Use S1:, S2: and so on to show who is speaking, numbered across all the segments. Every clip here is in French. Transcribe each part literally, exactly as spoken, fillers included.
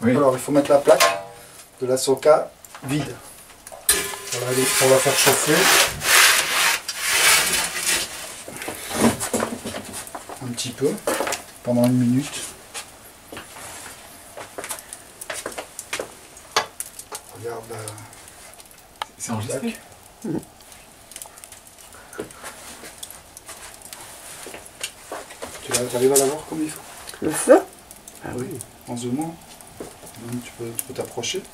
S1: Oui.
S2: Alors il faut mettre la plaque de la soca vide. Voilà, on va faire chauffer un petit peu pendant une minute. Regarde. Euh,
S1: C'est enregistré.
S2: Mmh. Tu arrives à la voir comme il faut?
S3: Le feu?
S2: Ah oui, en zoomant. Donc, tu peux tu peux t'approcher.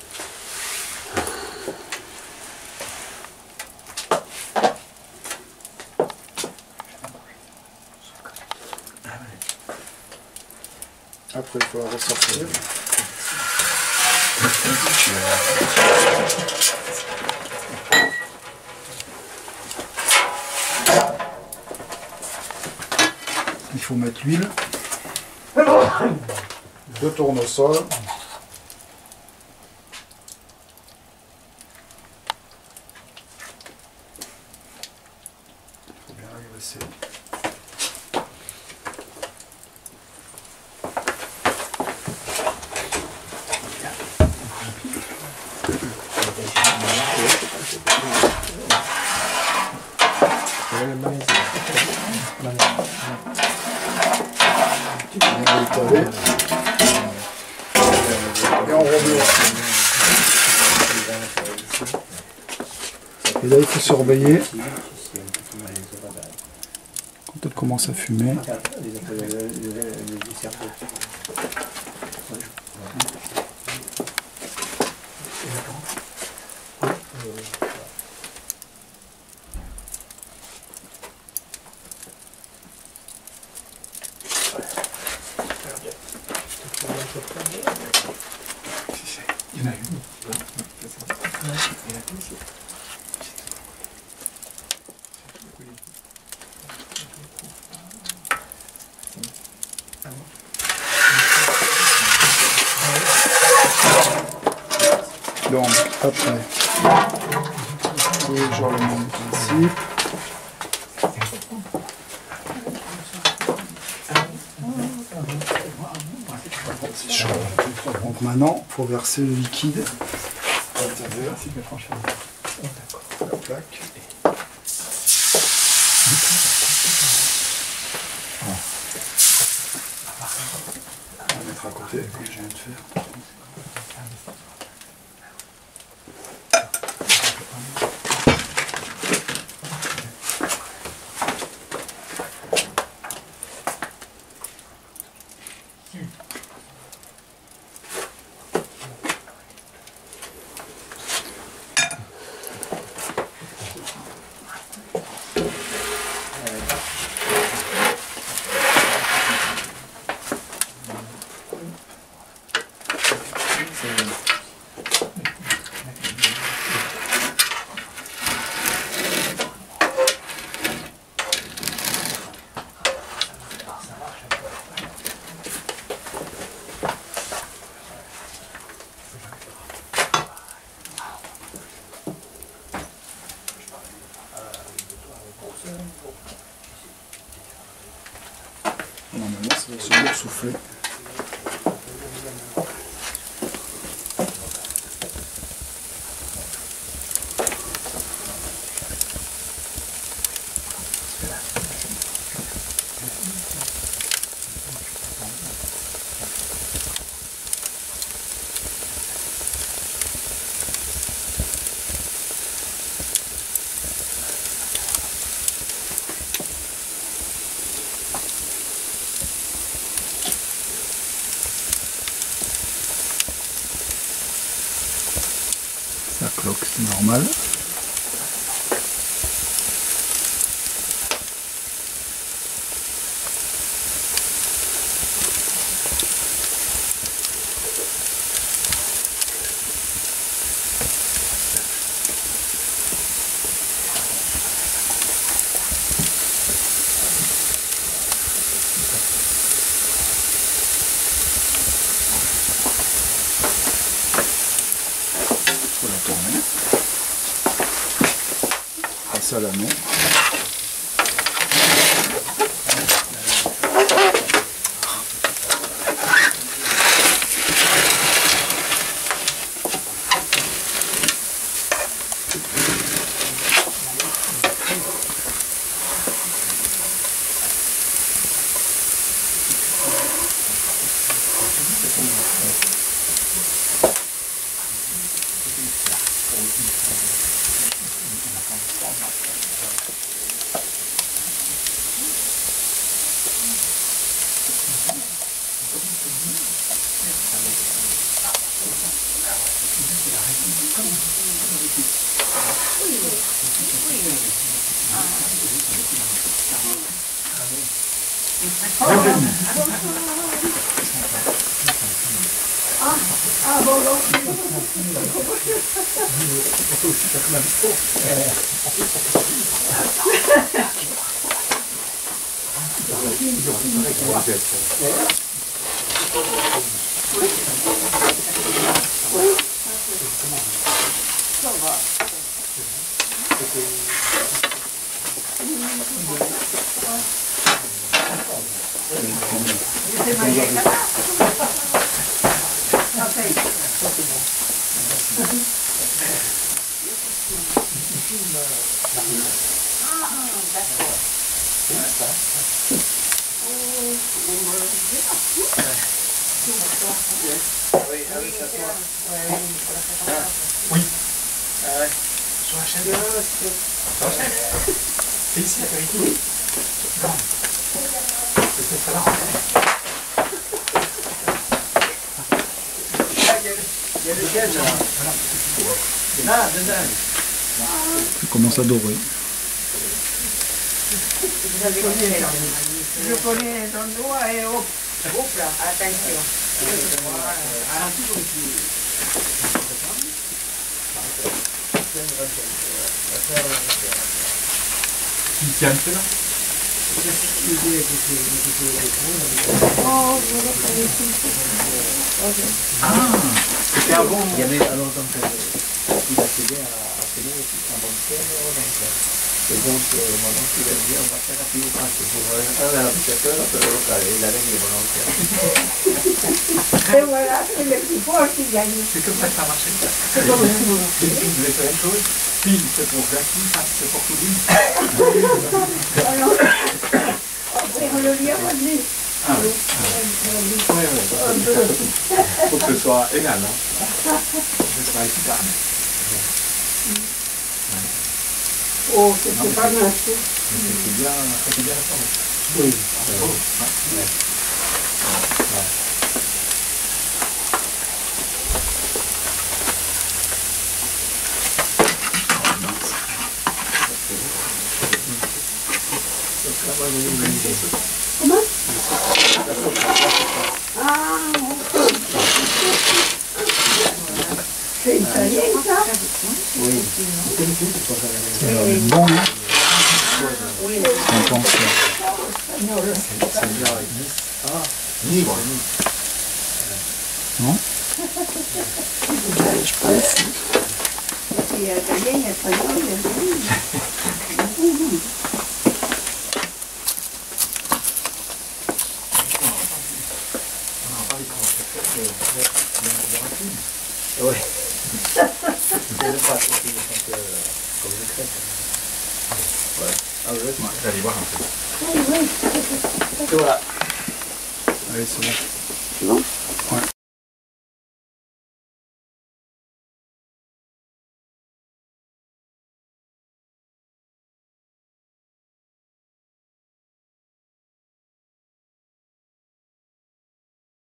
S2: Après, il faut la ressortir. Il faut mettre l'huile, deux tournesols, il faut bien agresser. Et on remet. Et là il faut surveiller quand elle commence à fumer.
S1: Il y en a une.
S2: Donc après, toujours le même principe. C'est chaud. Donc maintenant, il faut verser le liquide à l'intérieur. La plaque. On va mettre à côté, comme je viens de faire. Normalement, ça va se souffler. Ça cloque, c'est normal. Faut la tourner. Passer à l'anneau.
S1: Bienvenue.
S3: Ah, ah bon, donc.
S2: On peut aussi faire comme un bistrot.
S3: Ça va. C'est magique.
S1: Oui. Sur la chaîne. Sur la chaîne. C'est ici, l'apéritif. Non. C'est ça là.
S4: Il y a le gaz là. Là, dedans.
S2: Ça commence à dorer.
S3: Je connais ton doigt et hop. Hop là, attention.
S1: Tu tiens là. C'était avant.
S4: Il y avait alors donc euh, il a cédé à, à céder un banquier donc et donc euh, mon oncle il a dit on va faire un petit passe pour un applicateur per le locale il a gagné mon oncle.
S3: Et voilà, c'est le plus fort qui gagne.
S1: C'est comme ça que ça a marché. Tu voulais faire une chose. Puis c'est pour Jackie, ça c'est pour tout le monde.
S3: Alors, après on le vient redire.
S1: Ah oui. Oui, oui. Il faut que ce soit égal, hein. Il faut que ce soit équitable.
S3: Oh, c'était pas mal.
S1: C'est bien, c'est bien ça.
S2: Oui.
S1: Oh, ouais.
S3: Comment? Ah, c'est italien ça?
S4: Oui.
S2: C'est bon, hein?
S3: Oui.
S2: On pense.
S4: Ah, libre.
S2: Non?
S3: Il y a italien, il y a espagnol, il y a
S4: Oui. C'est le pas qui est comme une crête. Ouais. Ah oui,
S1: Ouais, j'allais voir un peu.
S3: oui, oui.
S4: voilà.
S2: Allez, c'est bon.
S3: C'est bon?